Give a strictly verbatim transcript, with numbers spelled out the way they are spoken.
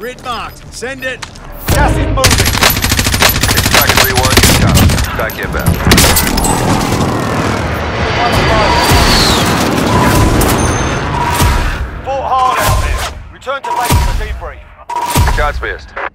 Grid marked. Send it. Gas is moving. Tracker three one, inbound. Back inbound. Fought hard out there. Return to base for debrief. Shots missed.